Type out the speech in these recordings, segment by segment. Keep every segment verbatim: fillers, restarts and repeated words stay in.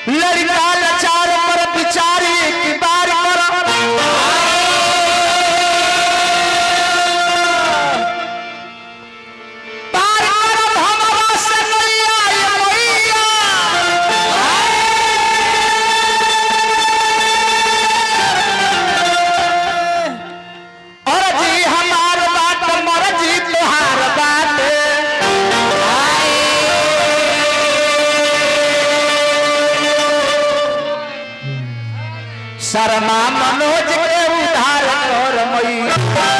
लड़का लाचार पर बिचारी की बार पर पार करब हमरा से नैया ये मैया और जी हमार बात मर्जी तुहार बात शर्मा मनोज के उधार कर मैया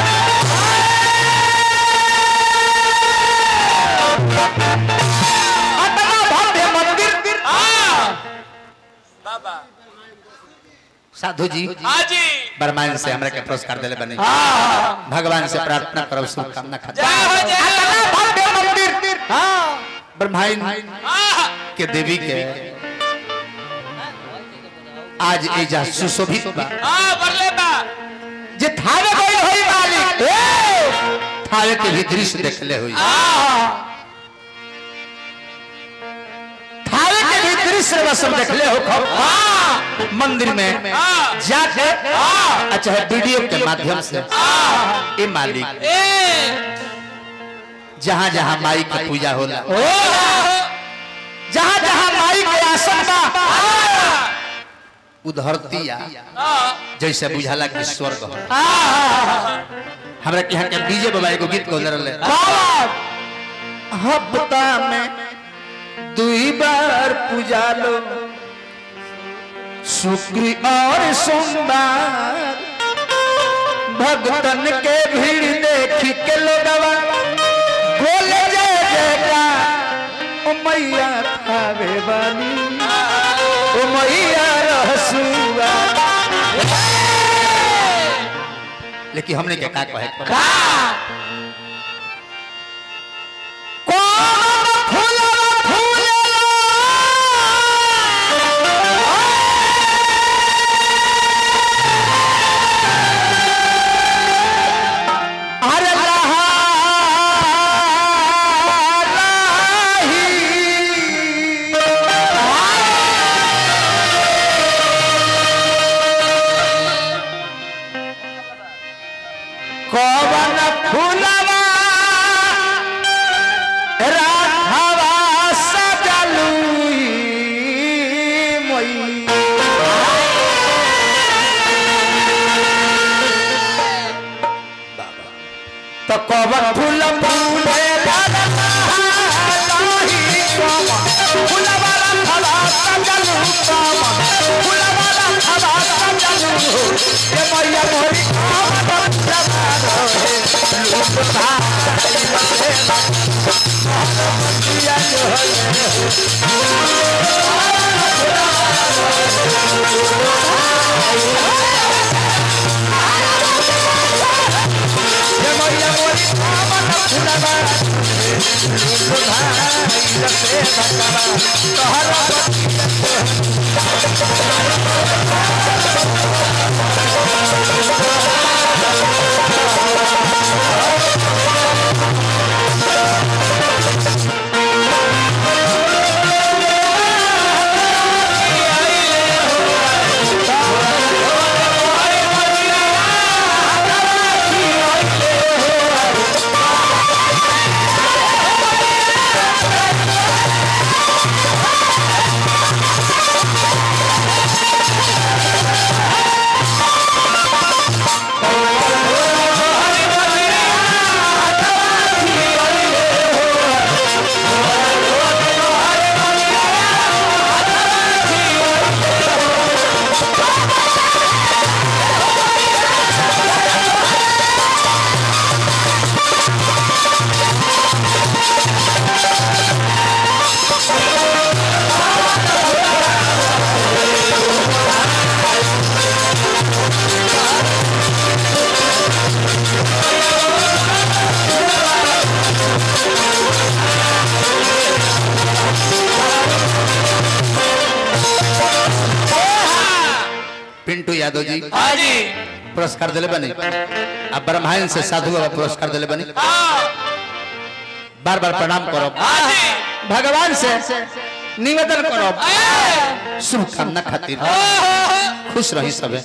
अतना भव्य मंदिर बाबा साधु जी हाँ जी ब्रह्मांड से हमरा के पुरस्कार देले बने भगवान से प्रार्थना करब शुभकामना खातिर जय हो जय अतना भव्य मंदिर हां ब्रह्मांड हाँ के देवी के आज एजा सुशोभित बा हाँ बरले बा जे थावे गई होई मालिक ए थावे के भी दृश्य देखले होई थावे के भी दृश्य बस देखले हो खब मंदिर में जाके अच्छा वीडियो के माध्यम से ए मालिक ए जहां जहां माई की पूजा होला जहां जहां माई के आसन बा उधरतिया जैसे बुझाला कि स्वर्ग हो हमरा के यहाँ के डीजे बाबा एगो गीत गौले रहले हफ्ता में दुई बार पूजा लो शुक्र और सोमवार भक्तन के भीड़ देखी के लोगवा बोले जय जयकार ओ मैया थावे बानी ओ मैया रहसुआ लेकिन हमने क्या कहा कहे का कौन फूलवा फूलेला अरे रहा कौन फूलवा राघवा सजलुई मोई तो कौन फूल फूले फूलवा राघवा सजलु फूलवा राघवा सजलु ये मैया मोरी पिंटू यादव जी हाँ जी पुरस्कार दिले बनी अब ब्रह्मांड से साधु बाबा पुरस्कार दिले बनी बार बार प्रणाम करो हाँ जी भगवान से निवेदन करो शुभकामना खातिर खुश रही सबे।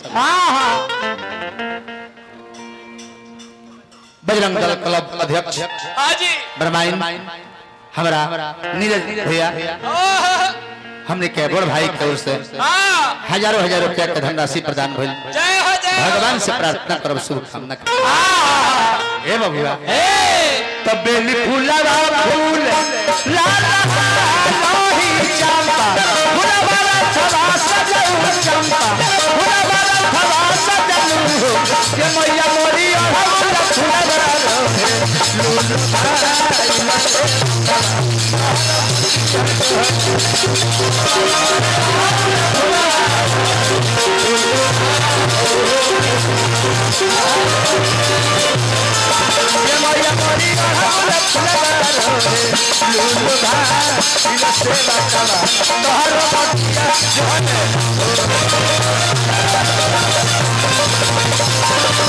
बजरंग दल क्लब अध्यक्ष ब्रह्माइन हमारा नीरज भैया हमने के बड़ भाई की ओर से हजारों हजार रुपया के धनराशि प्रदान भइल। भगवान से प्रार्थना करब शुभकामना हे बबुआ तब बेली फूलवा फूल लाला लोही चंपा फूलवाला थवा सजऊ चंपा फूलवाला थवा सजऊ ये मैया मोरी अढ़ौल फूलवाला रोहे लूल ये मैया मोरी अढ़ौल फूलवाला रोहे लूल भाई इला सेवा कवा तोहर बतिया जोने